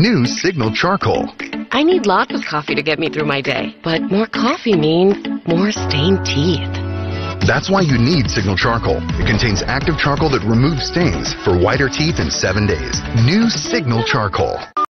New Signal Charcoal. I need lots of coffee to get me through my day, but more coffee means more stained teeth. That's why you need Signal Charcoal. It contains active charcoal that removes stains for whiter teeth in 7 days. New Signal Charcoal.